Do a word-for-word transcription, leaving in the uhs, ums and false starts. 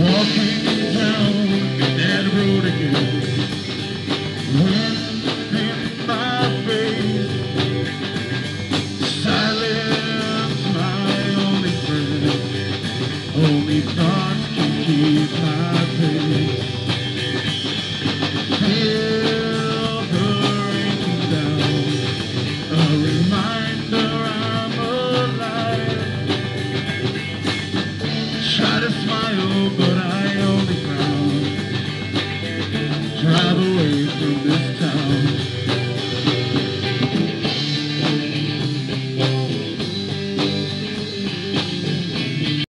Walking down that road again, wind in my face, silence my only friend, only thoughts can keep my pace. Feel the rain down, a reminder I'm alive. Try to smile, but I only frown. Drive away from this town.